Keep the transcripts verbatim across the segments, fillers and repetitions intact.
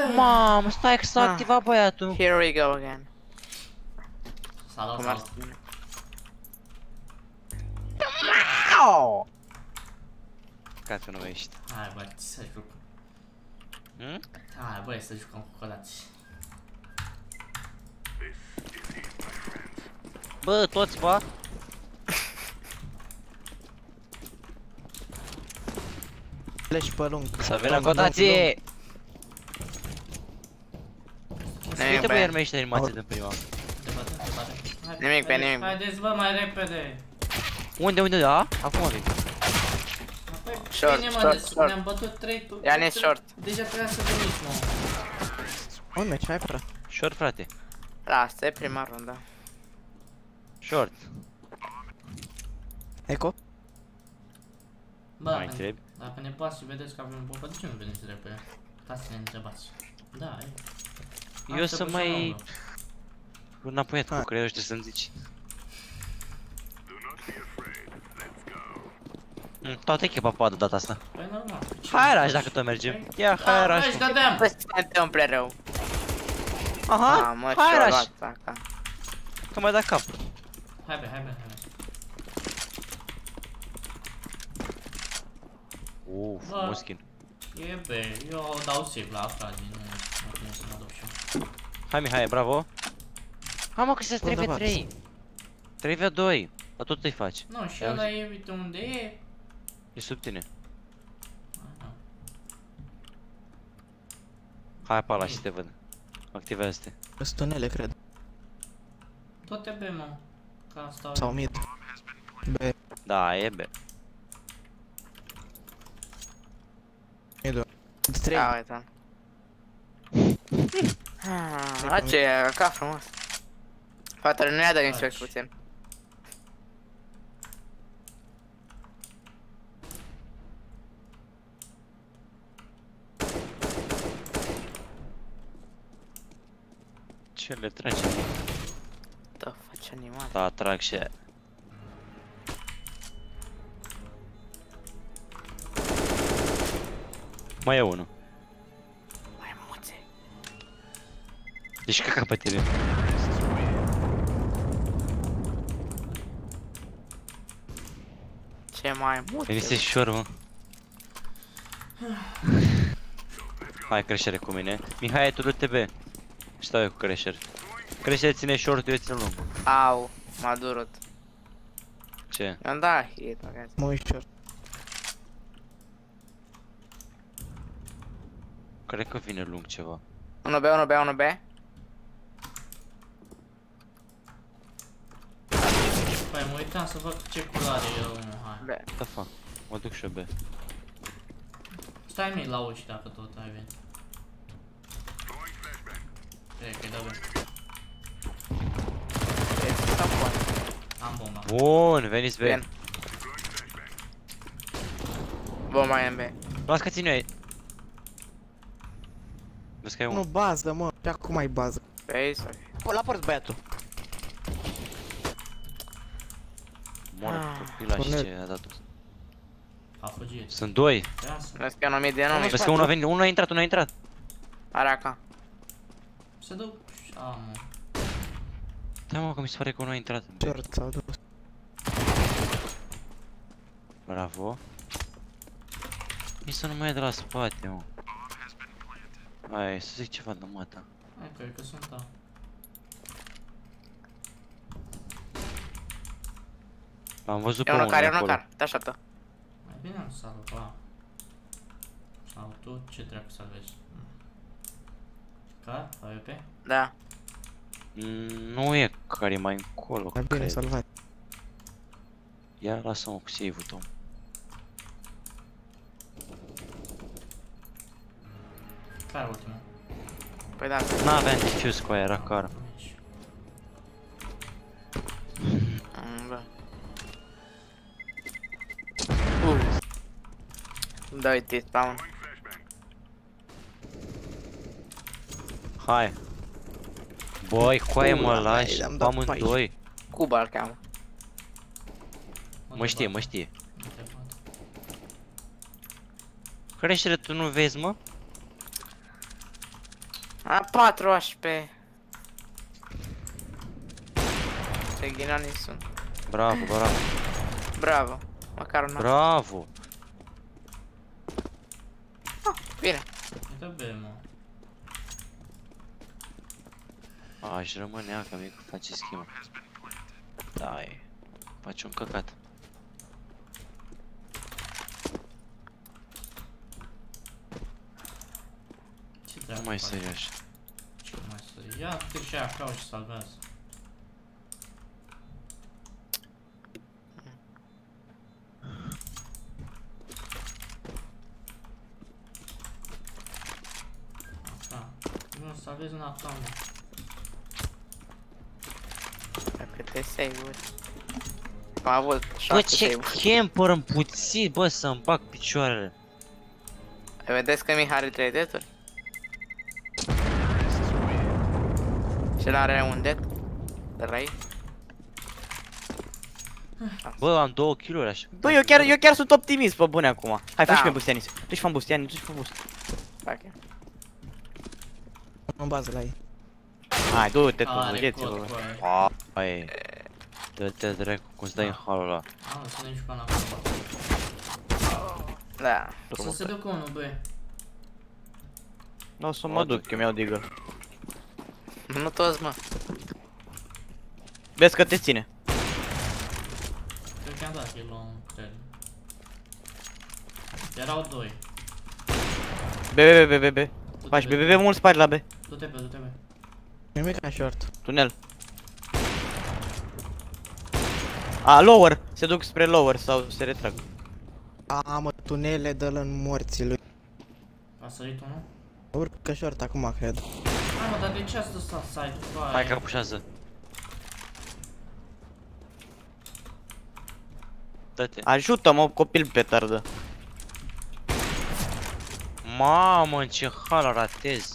Mamă, stai că s-a activat băiatul. Here we go again. Salut, Cum ar salut. spune? Ca tu nu ești. Hai bă, să jucăm. Hm? Hai băi, să jucăm cu colați. Bă, toți bă. Pleci pe lung. Să vină cotație! Uite bă, bă. iar mai ești animație din prima. Te bate, te bate. Hai, Nimic, pe haideți, nimic. Haideți bă, mai repede. Unde, unde, da? Acum vin. Păi, Short, bine, mă, short, ne- short. ne-am bătut trei tu. Ia-ne trei- short. Deja trebuia să veniți, mă. Un meci, hai pra. Short, frate. Lasă, e prima rundă. Short. Eco? Bă, Mai dacă- întrebi? dacă ne pasă și vedeți că avem o popă, de ce nu veniți repede? Ca să ne întrebați. Da, e. Eu Asta să pe mai... lungă. Înapoiat cu Hai. creierul, știi să-mi zici. Mm, Toată echipa poate data asta. Păi normal. ce Hai faci? Raș dacă tot merge. Păi- Ia, hai Da, Raș. Raș, dădeam! Bă, se întâmplă rău. Aha, Ah, mă, hai ce-o Raș. luat asta. Că mai da cap. Hai be, hai be, hai be. Uf, Bă. muschin. E be, eu dau save la asta, din nu mă vine să mă duc și eu. Hai Mihai, bravo. Hai mă că se trei Unde v trei. trei v doi. Dar tot îi faci. Nu, și Ia ăla e, uite unde e. E sub tine. Aha. Hai pe ala și te văd. Activează-te. Sunt tunele, cred. Tot te be, mă. Ca stau Sau eu. mid. B, Da, e be. mid. trei. Ia uite. Ah, la ce e, ca frumos. Fata, nu i-a dat inspect puțin. Ce le trage? Da, faci animal. Da, trag și aia. Mai e unul. Mai muțe. Deci caca pe tine. Ce mai muțe. Venise și ușor, mă. Hai, creștere cu mine. Mihai, tu du-te B. Stau eu cu creștere. Creștere ține short, eu țin lung. Au, m-a durut. Ce? I-am dat hit, mă, gata. Mă ușor. Cred că vine lung ceva. unu B, unu B, unu B. Păi mă uitam să văd ce culoare e unul, hai. B. What the fuck? Mă duc și eu B. Stai mie la uși dacă tot ai venit. Cred că-i dă bine. Este sau bun. Am bomba. Bun, veniți B. Bine. Bă, mai am B. Las că țin eu aici. Vezi că e Nu unul. bază, mă. Pe acum ai bază. Pe aici sau Bă, la părți băiatul. Moară Ah. copila și Cornet. ce a dat. A fugit. Sunt doi. Ia să Vezi că nu mi de nume. Vezi că unul a venit, unul a intrat, unul a intrat. Are acá. se duc. A, mă. Da, mă, că mi se pare că unul a intrat. Short s-au dus. Bravo. Mi să nu mai e de la spate, mă. Hai, să zic ceva de mata. Hai, cred că sunt a. Am văzut E pe unul unul care, e unul acolo. care. Te așteaptă. Mai bine am salvat ăla. Sau tu, ce dracu salvezi? Ca? A V P? Da. Mm, Nu e care e mai încolo, Mai bine cred. salvat. Ia lasă-mă cu save-ul tău. Care ultimul? Păi da. N-aveam defuse cu aia, era car. Aici. Mm, da. Uh. Da, uite, spawn. Hai. Băi, coaie mă Ula, lași, i-am pe dat amândoi. Cuba îl cheamă. Mă știe, mă știe. Nu te pot. Creștere, tu nu vezi, mă? A, patru H P. Ce ghinanii sunt. Bravo, bravo. Bravo. Măcar un Bravo. Bine. Uite B, mă. Aș rămâne ea, că mică face schimb. Da, e. Face un căcat. Ce Nu treabă mai faci? sări așa. Ce mai sări? Ia te și aia cau și salvează. Așa. Nu salvezi în aftan, mă. Câte save-uri. Am avut Bă, șapte ce save-uri. camper împuțit, bă, să-mi bag picioarele. Vedeți că Mihai are trei dead-uri? Și el are un dead? trei? Bă, am două kill-uri așa. Bă, eu chiar, eu chiar sunt optimist, pe bune acum. Hai, Da. fă și pe boost, Ianis. Du-și fă boost, Ianis, du-și fă boost. Fac eu. În bază la ei. Hai, du-te tu, Are băieți, cod bă. cu aia. Ai. Dă-te dracu, cum stai în halul ăla. Am să ne jucăm acolo. Da. Să se ducă unul, băi. Nu o să mă duc, eu mi-au deagle. Nu toți, mă. Vezi că te ține. Cred că am dat kill-ul în cred. Erau doi. B, B, B, B, B. Faci B, B, B, mult spate la B. Du-te pe, du-te pe. Nimic ca short. Tunel. A, lower. Se duc spre lower sau se retrag. A, mă, tunele dă-l în morții lui. A sărit unul? Urcă short acum, cred. Hai mă, dar de ce ați dus la site-ul? Hai că pușează. Dă-te. Ajută-mă, copil petardă. Mamă, în ce hal ratez.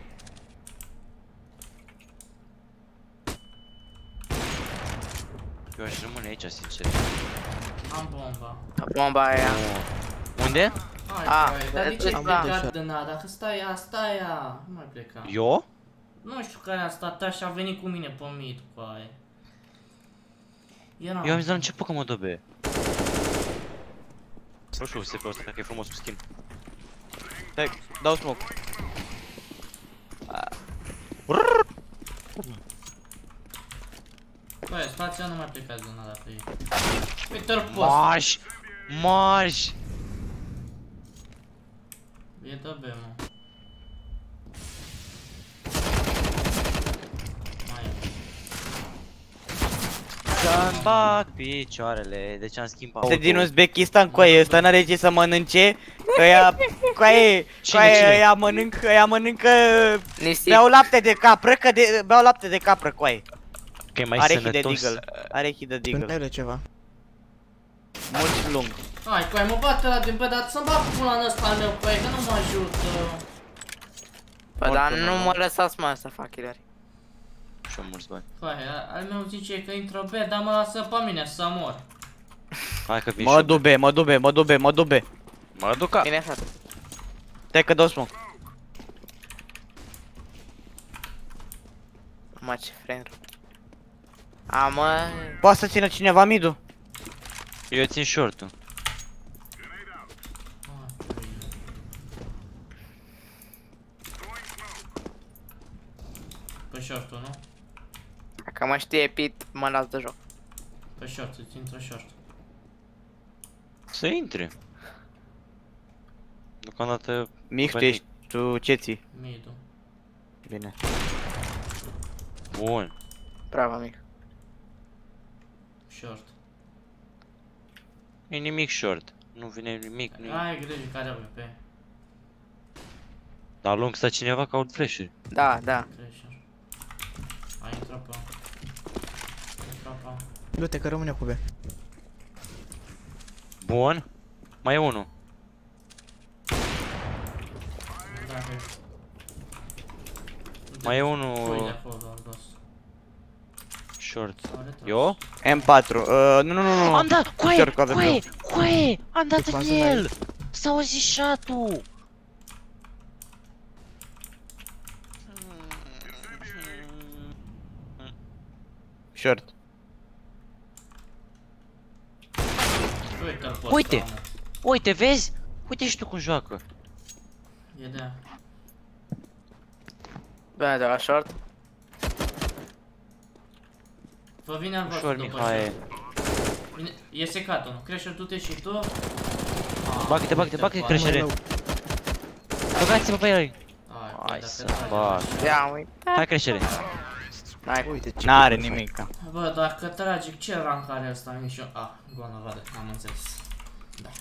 Eu aș rămâne aici, sincer. Am bomba. Bomba aia. Unde? Hai, Ah, băi, dar de ce am plecat plecat. de nada? Dacă stai ea, stai ea. Nu mai pleca. Eu? Nu știu care a stat așa, a venit cu mine pe mid cu aia. Era Eu am zis la început că mă dă B. Nu știu, se pe ăsta, că e frumos cu schimb. Stai, dau smoke. Băi, stația nu mai plecați de nada pe ei. Uite-l post. Marș! Marș! E de B, mă. Mai e. Să-mi bag picioarele, deci am schimbat. Este din Uzbekistan, coaie, ăsta n-are ce să mănânce. Că ea, coaie, Cine, coaie, cine? ea mănâncă, ea mănâncă, Nisip. beau lapte de capră, că de, beau lapte de capră, coaie. Că e mai Are hit de sănătos. deagle, are hit de deagle, Tunele ceva. mult și lung. Hai, coi, mă bate ăla din pe, dar să-mi bag pula în ăsta al meu, coi, că nu mă ajută. Bă, dar Oricum, nu nu. mă lăsați, mă, să fac killer. Și-am mulți bani. Coi, a- al meu zice că intră B, dar mă lasă pe mine să mor. Hai că vin Mă duc B, mă duc B, mă duc B, mă duc B. Mă duc ca. Bine, frate. Stai că dau smoke. Mă, ce friend. A, mă. Poate să țină cineva mid-ul? Eu țin short-ul. Hai, coi. Pe short-ul, nu? Dacă mă știe Pit, mă las de joc. Pe short, îți intră short. Să intre. Deocamdată... Mix, tu Băi, ești, tu ce ții? Mid-ul. Bine. Bun. Bravo, amic. Short. E nimic short. Nu vine nimic, nu. Ai grijă care are pe Dar lung sta cineva ca aud flash-uri. Da, da. Crasher. Ai intrat pe. Intrat pe. Du-te că rămâne cu B. Bun. Mai e unul. Dacă... Mai e Pui de unul acolo, doar dos. short. S-au retras. Eu? M patru, uh, nu, nu, nu, nu. Am dat! Coaie! Chiar că avem Coaie! eu. Coaie! Am dat Te în pasă la el! S-a auzit shot-ul! Short. Uite-l pe Uite! ăsta, mă. Uite, vezi? Uite și tu cum joacă. E de... Bine, de la short. Vă vine al vostru Ușor, după Mihai. short. Vine... E secat unul. Crește du-te și tu. Ah, Bagă-te, bagă-te, uite-l bagă-te, pe creștere. ăla. Băgați-vă pe el. Hai, Hai dacă să trage bag. așa. Ia, uite. Hai creștere. Hai. Uite ce N-are bine nimic. Bă, dacă trage, ce rank are ăsta? Nici eu... Ah, goană, vadă, am înțeles. Da.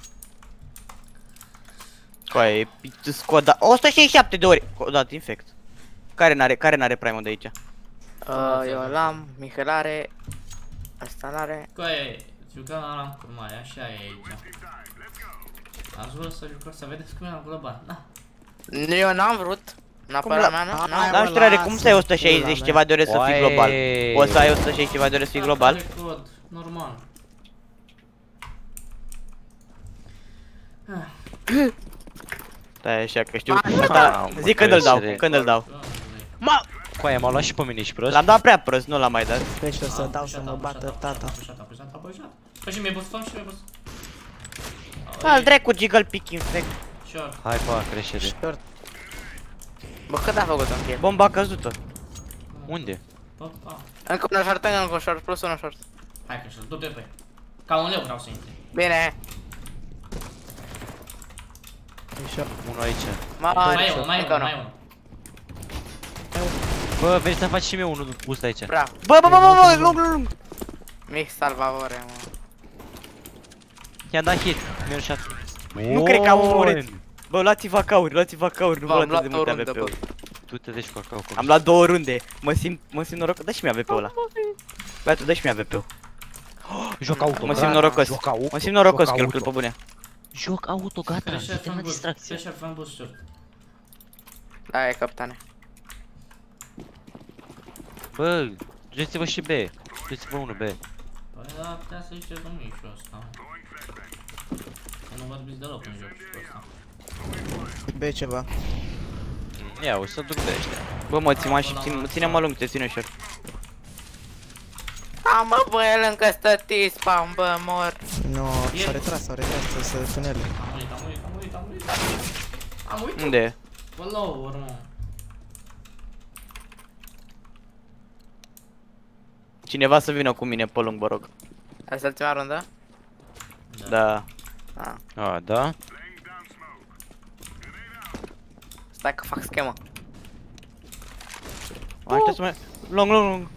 Coaie, e pic- scoda. o sută șaizeci și șapte de ori. O dat infect. Care n-are, care n-are prime-ul de aici? Uh, eu l-am, Mihail are. Asta n-are. Coaie, jucăm la rank mai, așa e aici. Ați vrut să jucăm, să vedeți cum e la global. Da. Eu n-am vrut. În apărarea mea, nu? Hai, N-am. Dar mă, știu, are cum să ai lasă, o sută șaizeci pula ceva mea. de ore să fii Oaie. global? O să ai o sută șaizeci ceva de ore să fii global? Are cod, normal. Ah, Stai așa că știu. Mamă, Asta, mă, zic când îl dau, creștere. când îl dau. doamne. Ma! Coaie, m-a luat și pe mine și prost. L-am dat prea prost, nu l-am mai dat. Deci o să Am dau pușat, să mă am bată pușat, tata. Am pușat, am pușat, am pușat. Păi și mi-ai bustăm și mi-ai bust. Al dracu jiggle pick infect. Short. Hai, pa, creștere. Short. Bă, cât a făcut un kill? Bomba a căzută. Unde? Bă, ah. Încă un short, încă un short, plus un short. Hai că și-l du-te pe. Ca un leu vreau să intri. Bine. E short. Unul aici. Mai Mai e unul, mai e încă unul, mai e unul. unul. Bă, veni să faci și mie unul boost aici. Bravo. Bă, bă, bă, bă, bă, lung, lung, lung. Mic salvavore, mă. I-am dat hit. Minus șapte. Nu cred că am omorât. Bă, luați vacauri, luați vacauri, nu vă V-am luați de luat o multe rundă, bă. A V P-uri. Tu te deci cu acau. Am luat două runde. Mă simt, mă simt norocos. Dă și mie A V P-ul ăla. Bă, tu dă și mie A V P-ul. Joc auto. Mă gata. simt norocos. Joc auto. Mă simt norocos joc că îl auto. pe bune. Joc auto, gata. Pressure Dă-te fan la boost. distracție. Pressure fan boost short. Da, e capitane. Bă, duceți-vă și B. Duceți-vă unul B. Păi da, putea să ziceți domnul și ăsta. Că nu vorbiți deloc în joc și cu ăsta. B ceva. Ia, o să duc de ăștia. Bă, mă, ține și ține, ține-mă lung, te ține ușor. A, mă, bă, el încă stă T-spam, bă, mor. Nu, E- s-a retras, s-a retras, să tunele. Am murit, am murit, am murit, am murit. Am murit. Unde e? Bă, lower, mă. Cineva să vină cu mine pe lung, vă rog. Asta e ultima rundă? Da. Ah. A, da? Stai că fac schemă. Aștept să mai... Lung, lung, lung.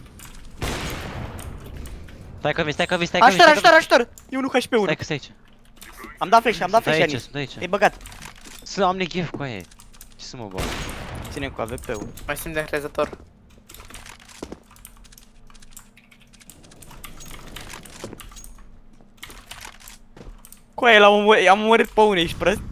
Stai că vii, stai că vii, stai că vii. Ajutor, stai că ajutor, ajutor! E unu H P unu. Stai că stai aici. Am dat flash, am dat Stai flash, aici, Ani. sunt aici. E băgat. Să am neghef cu aia. Ce să mă bag? Ține cu A V P-ul. Mai simt de încrezător. Cu aia l-am omor- am omorât pe unul, ești prost?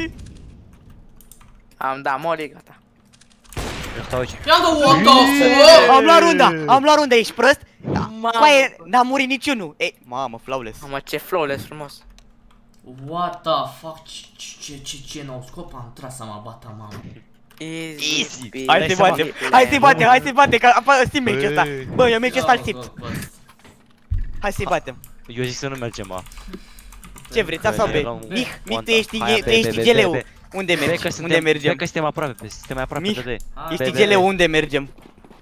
Am dat moli, gata. Eu stau aici. Ia the what the fuck? Am luat runda, am luat runda, ești prost? Mamă. Cu aia n-a murit niciunul. Ei, mamă, flawless. Mamă, ce flawless frumos. What the fuck? Ce, ce, ce, ce nou scop am tras să mă bată, mamă. Easy. Easy. peasy. Hai Dai să seama. batem, hai să-i batem, hai să-i batem, că apă steam meci ăsta. Bă, eu meci ăsta știu. Hai să-i batem. Eu zic să nu mergem, a. Ce vreți, A sau B? Eram- Mich, Mich, tu Hai, ești, hai, tu B, ești B, B, G L U. B. Unde Cred mergi? că Unde suntem, mergem? cred că suntem aproape, pe- suntem mai aproape Mich. de D. Ești B, B, G L U, B. unde mergem?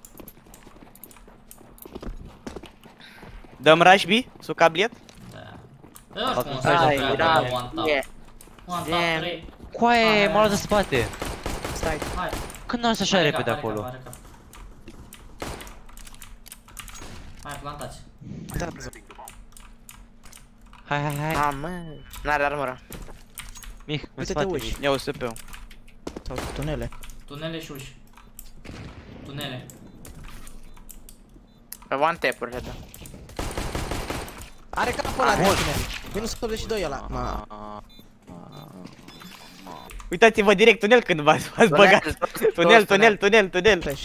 Dăm rush B? Sucabliet? Da. Eu știu cum să Hai, joc da, aia, one tap. e. One tap, Damn. trei. Coaie, Hai. m-a luat de spate. Stai. Hai. Când am să așa Are repede cap, are acolo? cap, are cap. Hai, plantați. Da, Hai, hai, hai. Mamă. N-are armură. Mich, în uite-te spate. uși. Mich. Ia O S P-ul. Sau tunele. Tunele și uși. Tunele. Pe one tap-urile, da. Are capul ăla de tunel. Minus optzeci și doi ăla. Ma. Uitați-vă direct tunel când v-ați v-ați băgat. Tunel, tunel, tunel, tunel. Flash.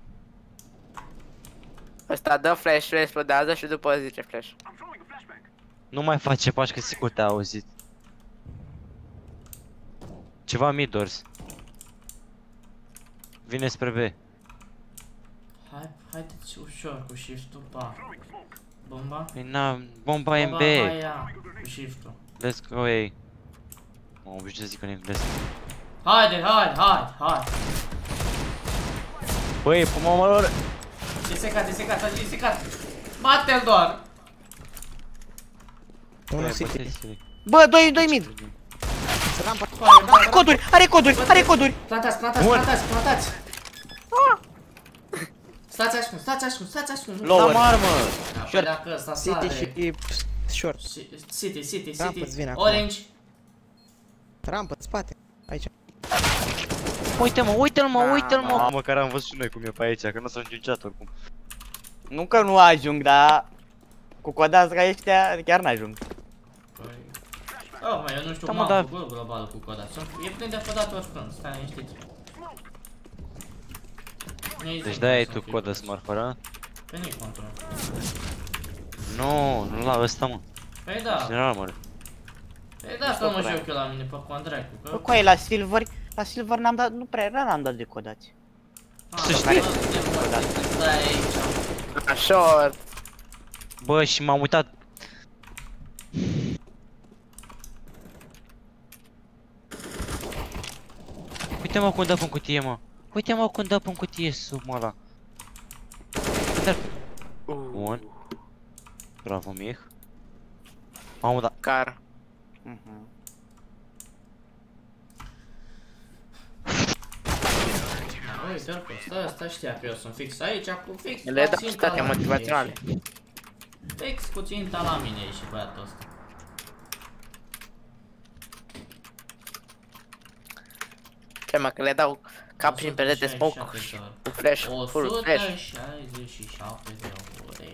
Ăsta dă flash-ul, explodează și după zice flash. Nu mai face pași, că sigur te-a auzit. Ceva midors. Vine spre B. Hai, haideți ușor cu shift-ul, pa. Bomba? Păi na, bomba e în B. Bomba aia, cu shift-ul. Let's go, ei. Mă obișnuit să zic în engleză. Haide, haide, haide, haide. Băi, puma mă lor. E secat, e secat, e secat. Bate-l doar. Unul Băi, city. băteți-le. Bă, doi, doi mid. Rampa. Coduri, are coduri, are coduri. Plantați, plantați, Bun. plantați, plantați. Stați ascuns, stați ascuns, stați ascuns. Lower. Am armă! Da, păi dacă ăsta City sare. și short. City, City, Rampă, City. îți vine acum. Orange. Rampă, în spate. Aici. Uite-mă, uite-l mă, uite-l mă! Ah, Măcar am văzut și noi cum e pe aici, că nu o să ajungem niciodată oricum. Nu că nu ajung, dar cu codați ca ăștia chiar n-ajung. Păi... Oh, mă, eu nu știu Da, cum mă, am dar- făcut global cu codat. E plin de codat oricând, stai liniștit. Nu-i Deci zi, de-aia ai să tu fii codă prost. smart fără? Păi nu-i control. Nu, nu la ăsta mă. Păi da, General mă. păi da, să mă joc eu la mine pe Condracu, că... Bă, coaie, la Silver, la Silver n-am dat, nu prea, rar n-am dat de codați. Ah, Să știi. care suntem, mă, stai aici. Short. Bă, și m-am uitat. Uite mă cum dă în cutie, mă. Uite mă cum dă în cutie sub mă ăla. Bun. Bravo, Mich. Mamă, da. Car. Mhm. Uite, oricum, ăsta, ăsta știa că eu sunt fix aici, cu fix Le cu dau ținta citate la mine motivaționale. e și- Fix cu ținta la mine e și băiatul ăsta. Ce mă, că le dau cap prin perete smoke o sută șaizeci și șapte cu flash, full flash. o sută șaizeci și șapte de ore.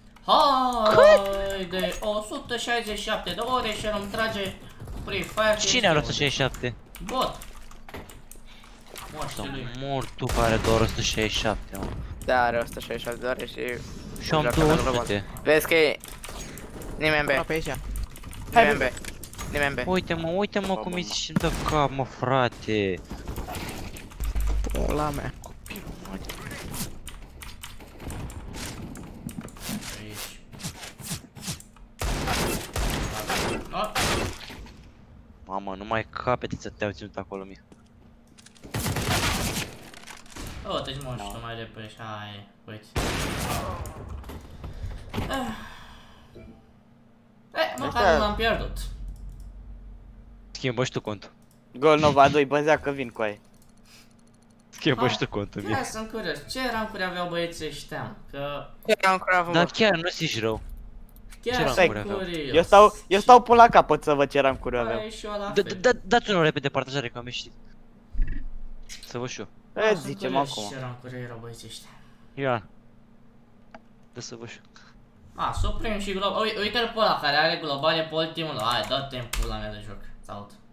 Haide, o sută șaizeci și șapte de ore și îmi trage Free Fire. Cine are o sută șaizeci și șapte? Bot. Moștii lui. Mor tu care doar o sută șaizeci și șapte, mă. Da, are o sută șaizeci și șapte de ore și... Și eu am joacă la global. două sute. Vezi că e... Nimeni în B, Aproape aici. nimeni în B, nimeni în B. Uite mă, uite mă cum îi și dă cap, mă, frate. Pula mea. Copilul, mă. Aici. Ah, Mamă, numai capete să te-au ținut acolo, mie. oh, te-ți moși tu mai repede și hai, uite. Ah. Eh, măcar Ăștia- nu l-am pierdut. Schimbă și tu contul. Gol Nova doi, băzea că vin coaie. Schimbă și tu contul, Ia mie. sunt curios, ce rancuri aveau băieții ăștia? Că Era un cravă, Dar mă. chiar nu zici rău. chiar Ce sunt rancuri aveau? curios. Eu stau, eu stau până la capăt să văd ce rancuri aveau. Păi și eu la Da- fel. da- Dați unul repede partajare că am ieșit. Să văd și eu. Da, E, sunt zicem curios acum. ce rancuri erau băieții ăștia. Ia. Dă să văd și eu. A, Supreme și Global. Uite-l pe ăla care are globale pe ultimul. Hai, dă-te în pula mea de joc. Salut.